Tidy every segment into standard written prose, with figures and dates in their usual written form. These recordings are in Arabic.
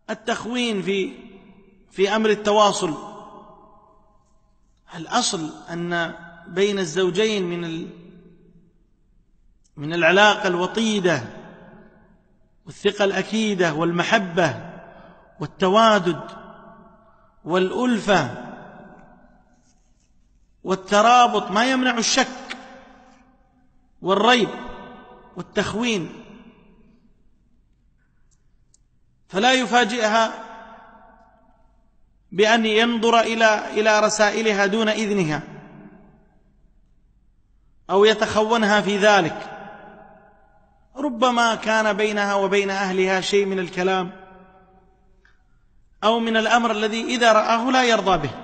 التخوين في أمر التواصل. الأصل أن بين الزوجين من العلاقة الوطيدة والثقة الأكيدة والمحبة والتوادد والألفة والترابط ما يمنع الشك والريب والتخوين، فلا يفاجئها بأن ينظر إلى رسائلها دون إذنها أو يتخونها في ذلك. ربما كان بينها وبين أهلها شيء من الكلام أو من الأمر الذي إذا رآه لا يرضى به،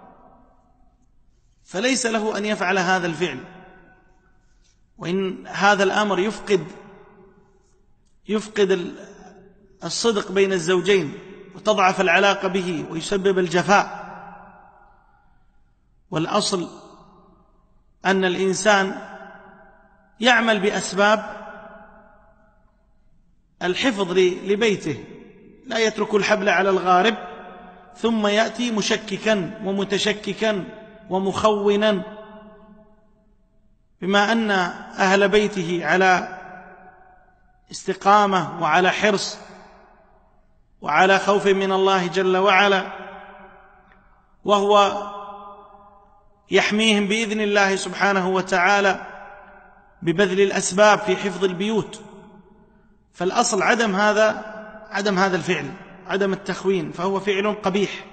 فليس له أن يفعل هذا الفعل. وإن هذا الأمر يفقد الصدق بين الزوجين وتضعف العلاقة به ويسبب الجفاء. والأصل أن الإنسان يعمل بأسباب الحفظ لبيته، لا يترك الحبل على الغارب ثم يأتي مشككا ومتشككا ومخونا، بما أن أهل بيته على استقامة وعلى حرص وعلى خوف من الله جل وعلا، وهو يحميهم بإذن الله سبحانه وتعالى ببذل الأسباب في حفظ البيوت. فالأصل عدم هذا الفعل، عدم التخوين، فهو فعل قبيح.